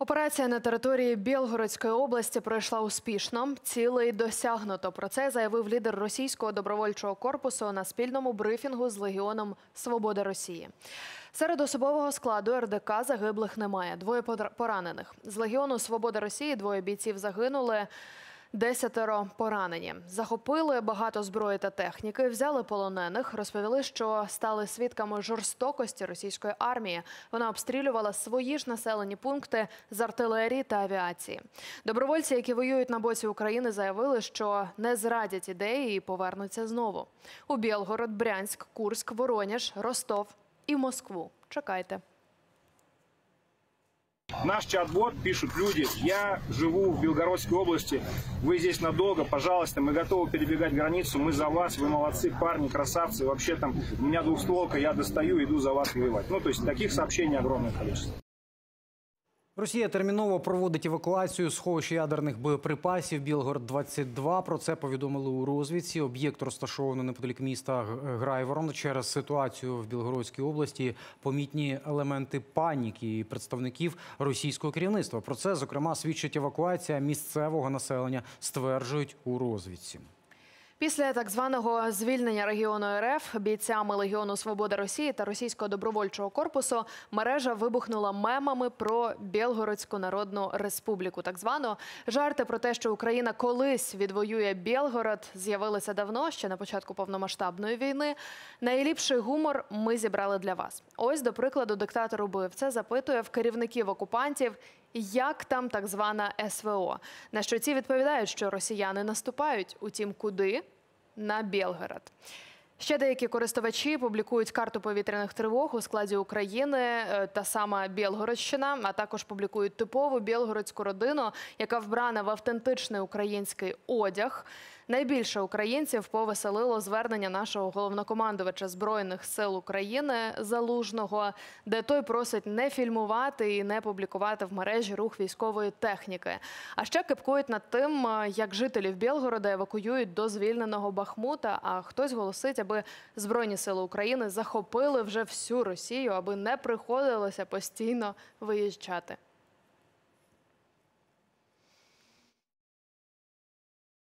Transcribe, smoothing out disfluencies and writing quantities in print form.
Операція на території Білгородської області пройшла успішно. Цілей досягнуто. Про це заявив лідер російського добровольчого корпусу на спільному брифінгу з Легіоном Свободи Росії. Серед особового складу РДК загиблих немає. 2 поранених. З Легіону Свободи Росії 2 бійців загинули, 10 поранені. Захопили багато зброї та техніки, взяли полонених, розповіли, що стали свідками жорстокості російської армії. Вона обстрілювала свої ж населені пункти з артилерії та авіації. Добровольці, які воюють на боці України, заявили, що не зрадять ідеї і повернуться знову. У Білгород, Брянськ, Курськ, Воронеж, Ростов і Москву. Чекайте. Наш чат-бот пишут люди: я живу в Белгородской области, вы здесь надолго, пожалуйста, мы готовы перебегать границу, мы за вас, вы молодцы, парни, красавцы, вообще там у меня двухстволка, я достаю, иду за вас воевать. Ну, то есть таких сообщений огромное количество. Росія терміново проводить евакуацію сховища ядерних боєприпасів Білгород-22. Про це повідомили у розвідці. Об'єкт розташований неподалік міста Грайворон. Через ситуацію в Білгородській області помітні елементи паніки і представників російського керівництва. Про це, зокрема, свідчить евакуація місцевого населення, стверджують у розвідці. Після так званого звільнення регіону РФ бійцями Легіону Свободи Росії та Російського добровольчого корпусу мережа вибухнула мемами про Білгородську Народну Республіку. Так звано. Жарти про те, що Україна колись відвоює Білгород, з'явилися давно, ще на початку повномасштабної війни. Найліпший гумор ми зібрали для вас. Ось, до прикладу, диктатор-убивця запитує в керівників окупантів, як там так звана СВО. На що ці відповідають, що росіяни наступають. Утім, куди? На Білгород. Ще деякі користувачі публікують карту повітряних тривог у складі України та сама Білгородщина, а також публікують типову білгородську родину, яка вбрана в автентичний український одяг. Найбільше українців повеселило звернення нашого головнокомандувача Збройних сил України Залужного, де той просить не фільмувати і не публікувати в мережі рух військової техніки. А ще кипкують над тим, як жителів Білгорода евакуюють до звільненого Бахмута, а хтось голосить, аби Збройні сили України захопили вже всю Росію, аби не приходилося постійно виїжджати.